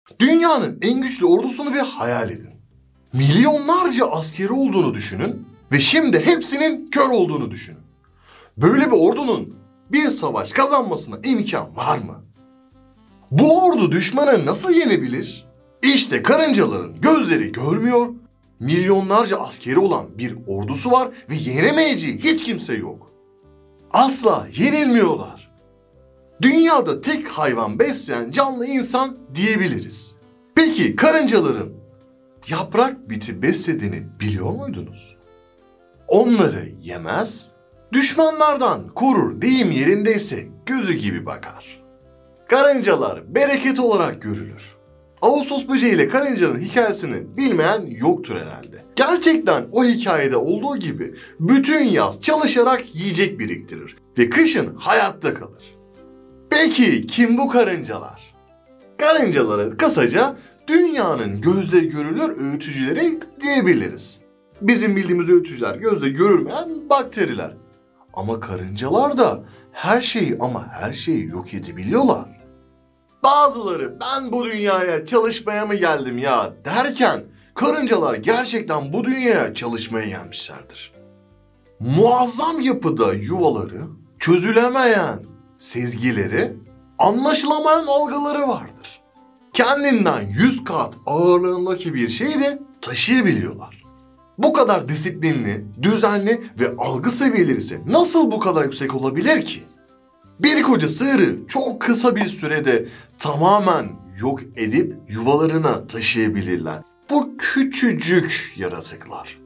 Dünyanın en güçlü ordusunu bir hayal edin. Milyonlarca askeri olduğunu düşünün ve şimdi hepsinin kör olduğunu düşünün. Böyle bir ordunun bir savaş kazanmasına imkan var mı? Bu ordu düşmanı nasıl yenebilir? İşte karıncaların gözleri görmüyor, milyonlarca askeri olan bir ordusu var ve yenemeyeceği hiç kimse yok. Asla yenilmiyorlar. Dünyada tek hayvan besleyen canlı insan diyebiliriz. Peki karıncaların yaprak biti beslediğini biliyor muydunuz? Onları yemez, düşmanlardan korur, deyim yerindeyse gözü gibi bakar. Karıncalar bereket olarak görülür. Ağustos böceği ile karıncanın hikayesini bilmeyen yoktur herhalde. Gerçekten o hikayede olduğu gibi bütün yaz çalışarak yiyecek biriktirir ve kışın hayatta kalır. Peki kim bu karıncalar? Karıncaları kısaca dünyanın gözle görülür öğütücüleri diyebiliriz. Bizim bildiğimiz öğütücüler gözle görülmeyen bakteriler. Ama karıncalar da her şeyi yok edebiliyorlar. Bazıları ben bu dünyaya çalışmaya mı geldim ya derken karıncalar gerçekten bu dünyaya çalışmaya gelmişlerdir. Muazzam yapıda yuvaları, çözülemeyen sezgileri, anlaşılamayan algıları vardır. Kendinden 100 kat ağırlığındaki bir şeyi de taşıyabiliyorlar. Bu kadar disiplinli, düzenli ve algı seviyeleri ise nasıl bu kadar yüksek olabilir ki? Bir koca sığırı çok kısa bir sürede tamamen yok edip yuvalarına taşıyabilirler. Bu küçücük yaratıklar.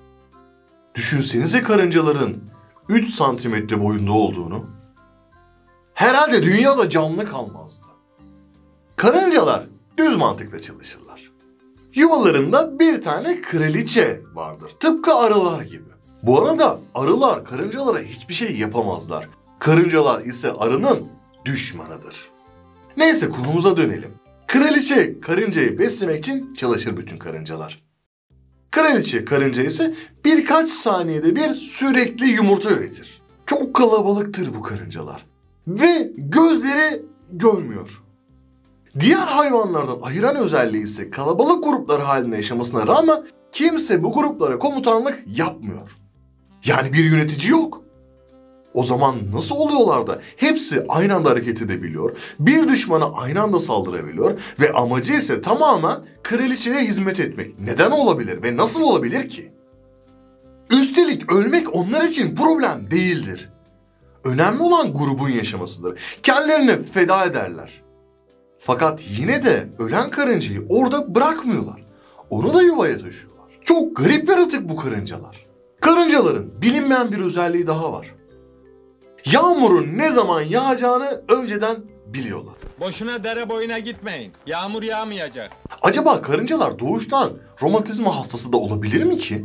Düşünsenize karıncaların 3 santimetre boyunda olduğunu. Herhalde dünyada canlı kalmazdı. Karıncalar düz mantıkla çalışırlar. Yuvalarında bir tane kraliçe vardır. Tıpkı arılar gibi. Bu arada arılar karıncalara hiçbir şey yapamazlar. Karıncalar ise arının düşmanıdır. Neyse konumuza dönelim. Kraliçe karıncayı beslemek için çalışır bütün karıncalar. Kraliçe karınca ise birkaç saniyede bir sürekli yumurta üretir. Çok kalabalıktır bu karıncalar. Ve gözleri görmüyor. Diğer hayvanlardan ayıran özelliği ise kalabalık gruplar halinde yaşamasına rağmen kimse bu gruplara komutanlık yapmıyor. Yani bir yönetici yok. O zaman nasıl oluyorlar da hepsi aynı anda hareket edebiliyor, bir düşmana aynı anda saldırabiliyor ve amacı ise tamamen kraliçeye hizmet etmek. Neden olabilir ve nasıl olabilir ki? Üstelik ölmek onlar için problem değildir. Önemli olan grubun yaşamasıdır. Kendilerini feda ederler. Fakat yine de ölen karıncayı orada bırakmıyorlar. Onu da yuvaya taşıyorlar. Çok garip yaratık bu karıncalar. Karıncaların bilinmeyen bir özelliği daha var. Yağmurun ne zaman yağacağını önceden biliyorlar. Boşuna dere boyuna gitmeyin. Yağmur yağmayacak. Acaba karıncalar doğuştan romantizma hastası da olabilir mi ki?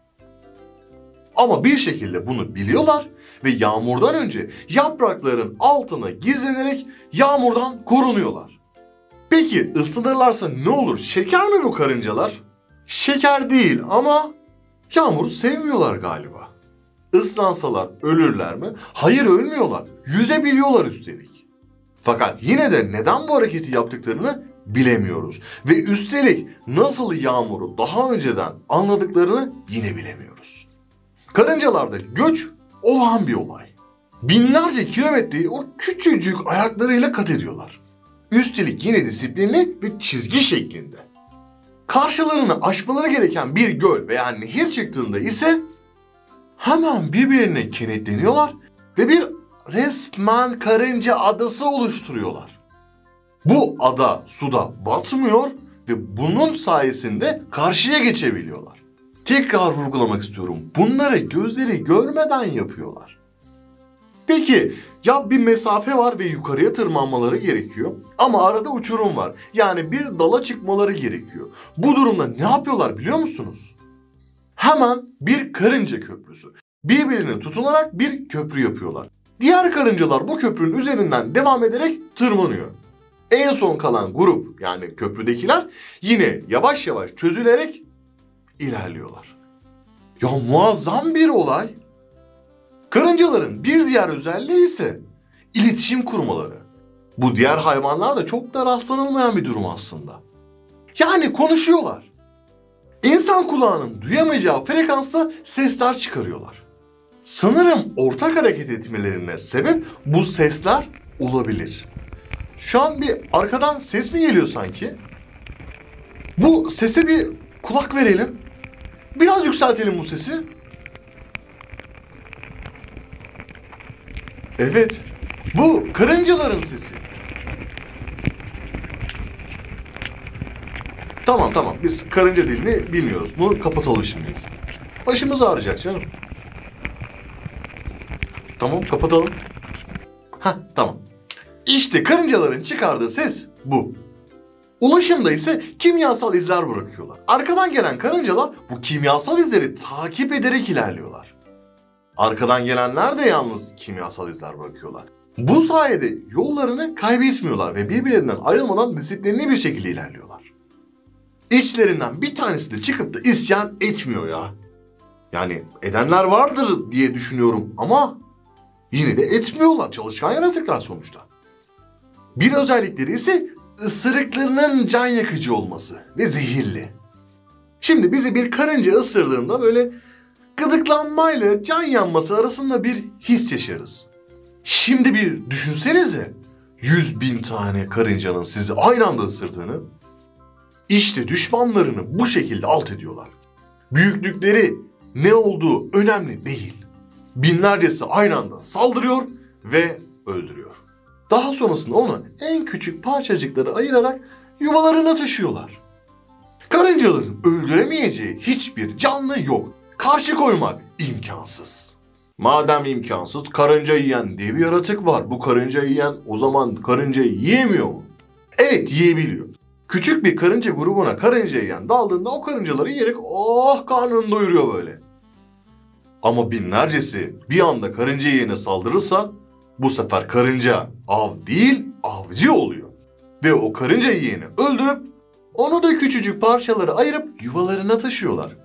Ama bir şekilde bunu biliyorlar ve yağmurdan önce yaprakların altına gizlenerek yağmurdan korunuyorlar. Peki ıslanırlarsa ne olur? Şeker mi bu karıncalar? Şeker değil ama yağmuru sevmiyorlar galiba. Islansalar ölürler mi? Hayır, ölmüyorlar. Yüzebiliyorlar üstelik. Fakat yine de neden bu hareketi yaptıklarını bilemiyoruz. Ve üstelik nasıl yağmuru daha önceden anladıklarını yine bilemiyoruz. Karıncalarda göç olağan bir olay. Binlerce kilometreyi o küçücük ayaklarıyla kat ediyorlar. Üstelik yine disiplinli ve çizgi şeklinde. Karşılarını aşmaları gereken bir göl veya nehir çıktığında ise hemen birbirine kenetleniyorlar ve bir resmen karınca adası oluşturuyorlar. Bu ada suda batmıyor ve bunun sayesinde karşıya geçebiliyorlar. Tekrar vurgulamak istiyorum. Bunları gözleri görmeden yapıyorlar. Peki ya bir mesafe var ve yukarıya tırmanmaları gerekiyor ama arada uçurum var. Yani bir dala çıkmaları gerekiyor. Bu durumda ne yapıyorlar biliyor musunuz? Hemen bir karınca köprüsü. Birbirine tutunarak bir köprü yapıyorlar. Diğer karıncalar bu köprünün üzerinden devam ederek tırmanıyor. En son kalan grup yani köprüdekiler yine yavaş yavaş çözülerek ilerliyorlar. Ya muazzam bir olay. Karıncaların bir diğer özelliği ise iletişim kurmaları. Bu diğer hayvanlarda çok da rastlanılmayan bir durum aslında. Yani konuşuyorlar. İnsan kulağının duyamayacağı frekansta sesler çıkarıyorlar. Sanırım ortak hareket etmelerine sebep bu sesler olabilir. Şu an bir arkadan ses mi geliyor sanki? Bu sese bir kulak verelim. Biraz yükseltelim bu sesi. Evet, bu karıncaların sesi. Tamam, biz karınca dilini bilmiyoruz. Bunu kapatalım şimdi. Başımız ağrıyacak canım. Tamam, kapatalım. Tamam. İşte karıncaların çıkardığı ses bu. Ulaşımda ise kimyasal izler bırakıyorlar. Arkadan gelen karıncalar bu kimyasal izleri takip ederek ilerliyorlar. Arkadan gelenler de yalnız kimyasal izler bırakıyorlar. Bu sayede yollarını kaybetmiyorlar ve birbirlerinden ayrılmadan disiplinli bir şekilde ilerliyorlar. İçlerinden bir tanesi de çıkıp da isyan etmiyor ya. Yani edenler vardır diye düşünüyorum ama yine de etmiyorlar. Çalışkan yaratıklar sonuçta. Bir özellikleri ise ısırıklarının can yakıcı olması ve zehirli. Şimdi bizi bir karınca ısırdığında böyle gıdıklanmayla can yanması arasında bir his yaşarız. Şimdi bir düşünsenize 100.000 tane karıncanın sizi aynı anda ısırdığını. İşte düşmanlarını bu şekilde alt ediyorlar. Büyüklükleri ne olduğu önemli değil. Binlercesi aynı anda saldırıyor ve öldürüyor. Daha sonrasında onu en küçük parçacıklara ayırarak yuvalarına taşıyorlar. Karıncaların öldüremeyeceği hiçbir canlı yok. Karşı koymak imkansız. Madem imkansız, karınca yiyen diye bir yaratık var. Bu karınca yiyen o zaman karıncayı yiyemiyor mu? Evet, yiyebiliyor. Küçük bir karınca grubuna karınca yiyen daldığında o karıncaları yiyerek karnını doyuruyor böyle. Ama binlercesi bir anda karınca yiyene saldırırsa bu sefer karınca av değil avcı oluyor. Ve o karınca yiyeni öldürüp onu da küçücük parçalara ayırıp yuvalarına taşıyorlar.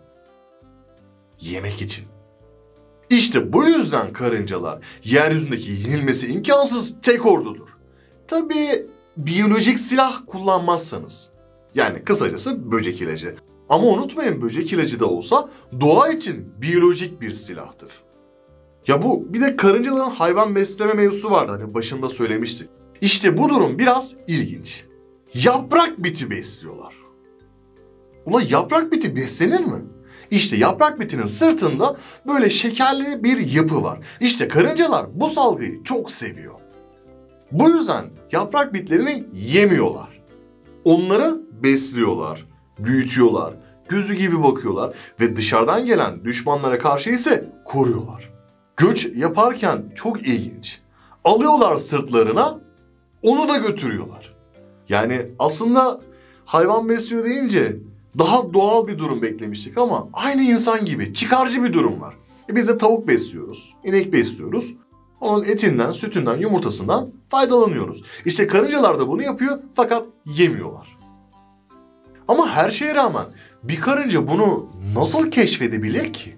Yemek için. İşte bu yüzden karıncalar yeryüzündeki yenilmesi imkansız tek ordudur. Tabii biyolojik silah kullanmazsanız. Yani kısacası böcek ilacı. Ama unutmayın, böcek ilacı da olsa doğa için biyolojik bir silahtır. Ya bu bir de karıncaların hayvan besleme mevzusu vardı, hani başında söylemiştik. İşte bu durum biraz ilginç. Yaprak biti besliyorlar. Ulan yaprak biti beslenir mi? İşte yaprak bitinin sırtında böyle şekerli bir yapı var. İşte karıncalar bu salgıyı çok seviyor. Bu yüzden yaprak bitlerini yemiyorlar. Onları besliyorlar, büyütüyorlar, gözü gibi bakıyorlar ve dışarıdan gelen düşmanlara karşı ise koruyorlar. Göç yaparken çok ilginç. Alıyorlar sırtlarına, onu da götürüyorlar. Yani aslında hayvan besliyor deyince daha doğal bir durum beklemiştik ama aynı insan gibi çıkarcı bir durum var. Biz de tavuk besliyoruz, inek besliyoruz. Onun etinden, sütünden, yumurtasından faydalanıyoruz. İşte karıncalar da bunu yapıyor fakat yemiyorlar. Ama her şeye rağmen bir karınca bunu nasıl keşfedebilir ki?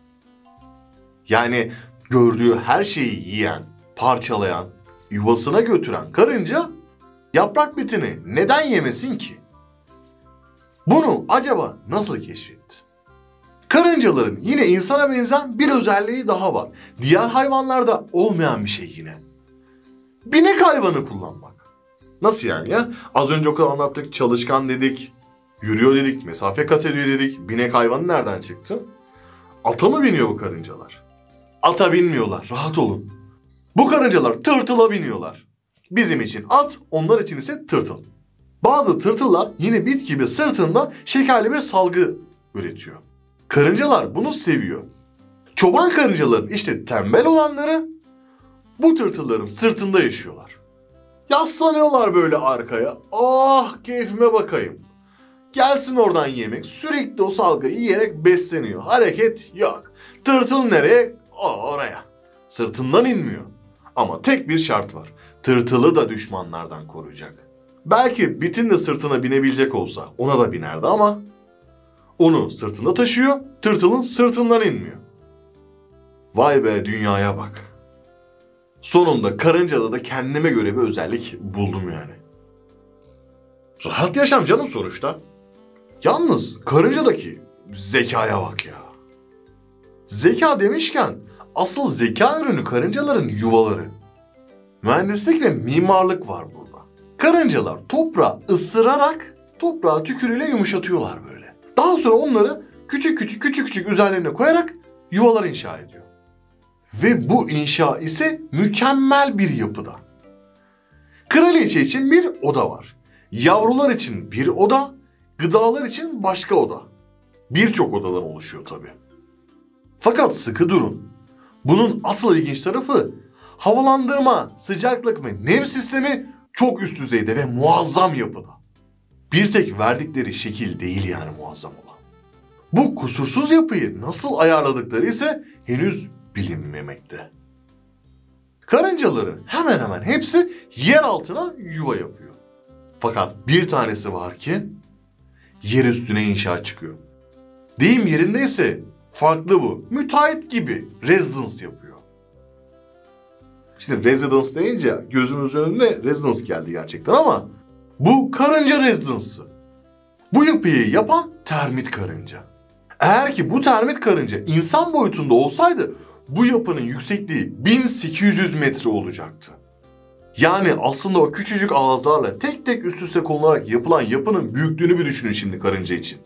Yani gördüğü her şeyi yiyen, parçalayan, yuvasına götüren karınca yaprak bitini neden yemesin ki? Bunu acaba nasıl keşfetti? Karıncaların yine insana benzeyen bir özelliği daha var. Diğer hayvanlarda olmayan bir şey yine. Binek hayvanı kullanmak. Nasıl yani ya? Az önce o kadar anlattık, çalışkan dedik, yürüyor dedik, mesafe kat ediyor dedik. Binek hayvanı nereden çıktı? Ata mı biniyor bu karıncalar? Ata binmiyorlar, rahat olun. Bu karıncalar tırtıla biniyorlar. Bizim için at, onlar için ise tırtıl. Bazı tırtıllar yine bit gibi sırtında şekerli bir salgı üretiyor. Karıncalar bunu seviyor. Çoban karıncaların işte tembel olanları bu tırtılların sırtında yaşıyorlar. Yaslanıyorlar böyle arkaya. Ah keyfime bakayım. Gelsin oradan yemek. Sürekli o salgıyı yiyerek besleniyor. Hareket yok. Tırtıl nereye? Oraya. Sırtından inmiyor. Ama tek bir şart var. Tırtılı da düşmanlardan koruyacak. Belki bitin de sırtına binebilecek olsa ona da binerdi ama onu sırtında taşıyor, tırtılın sırtından inmiyor. Vay be, dünyaya bak. Sonunda karıncada da kendime göre bir özellik buldum yani. Rahat yaşam canım sonuçta. Yalnız karıncadaki zekaya bak ya. Zeka demişken asıl zeka ürünü karıncaların yuvaları. Mühendislik ve mimarlık var burada. Karıncalar toprağı ısırarak toprağı tükürüğüyle yumuşatıyorlar böyle. Daha sonra onları küçük küçük üzerlerine koyarak yuvalar inşa ediyor. Ve bu inşa ise mükemmel bir yapıda. Kraliçe için bir oda var. Yavrular için bir oda, gıdalar için başka oda. Birçok odadan oluşuyor tabii. Fakat sıkı durun. Bunun asıl ilginç tarafı havalandırma, sıcaklık ve nem sistemi çok üst düzeyde ve muazzam yapıda. Bir tek verdikleri şekil değil yani muazzam olan. Bu kusursuz yapıyı nasıl ayarladıkları ise henüz bilinmemekte. Karıncaların hemen hemen hepsi yer altına yuva yapıyor. Fakat bir tanesi var ki yer üstüne inşa çıkıyor. Deyim yerindeyse farklı bu. Müteahhit gibi residence yapıyor. İşte residence deyince gözümüzün önüne residence geldi gerçekten ama bu karınca residence'ı. Bu yapıyı yapan termit karınca. Eğer ki bu termit karınca insan boyutunda olsaydı bu yapının yüksekliği 1800 metre olacaktı. Yani aslında o küçücük ağızlarla tek tek üst üste konularak yapılan yapının büyüklüğünü bir düşünün şimdi karınca için.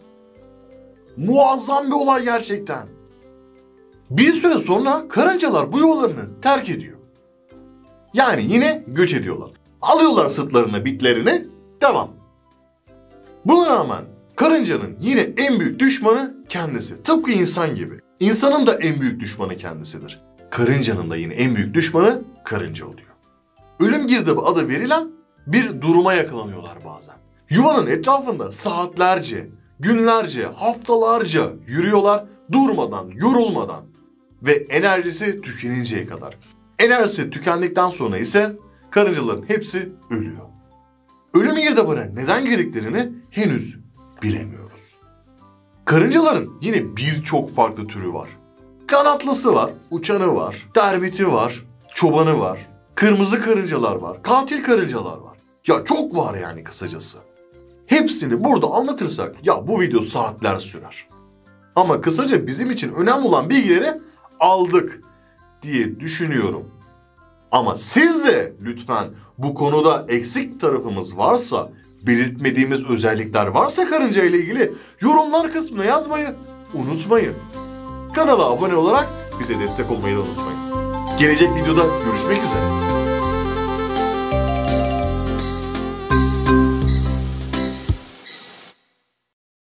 Muazzam bir olay gerçekten. Bir süre sonra karıncalar bu yuvalarını terk ediyor. Yani yine göç ediyorlar. Alıyorlar sırtlarına bitlerini, devam. Buna rağmen karıncanın yine en büyük düşmanı kendisi. Tıpkı insan gibi. İnsanın da en büyük düşmanı kendisidir. Karıncanın da yine en büyük düşmanı karınca oluyor. Ölüm girdabı adı verilen bir duruma yakalanıyorlar bazen. Yuvanın etrafında saatlerce, günlerce, haftalarca yürüyorlar durmadan, yorulmadan ve enerjisi tükeninceye kadar. Enerjisi tükendikten sonra ise karıncaların hepsi ölüyor. Ölüm girdabına neden girdiklerini henüz bilemiyoruz. Karıncaların yine birçok farklı türü var. Kanatlısı var, uçanı var, termiti var, çobanı var, kırmızı karıncalar var, katil karıncalar var. Ya çok var yani kısacası. Hepsini burada anlatırsak ya bu video saatler sürer. Ama kısaca bizim için önemli olan bilgileri aldık diye düşünüyorum. Ama siz de lütfen bu konuda eksik tarafımız varsa, belirtmediğimiz özellikler varsa karınca ile ilgili yorumlar kısmına yazmayı unutmayın. Kanala abone olarak bize destek olmayı da unutmayın. Gelecek videoda görüşmek üzere.